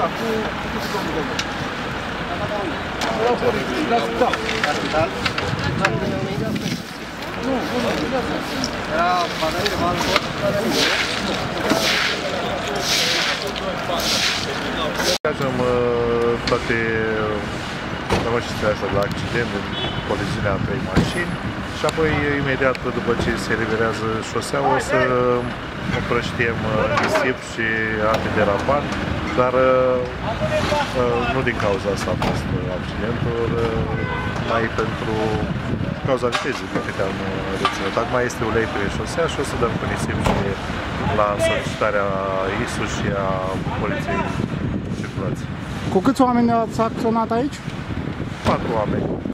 Da, cu domnul domnul. Da. Nu, era padaire, Кажем, toate rămășițele astea de la accident, în coliziunea a 3 mașini și apoi, imediat după ce se eliberează șoseaua, o să împrăștiem nisip și antiderapant, dar nu din cauza asta a fost accidentul, mai pentru cauza vitezei pe care am reținut. Acum este ulei pe șosea și o să dăm cu nisip și la solicitarea ISU și a Poliției Circulației. Cu câți oameni ați acționat aici? 4 oameni.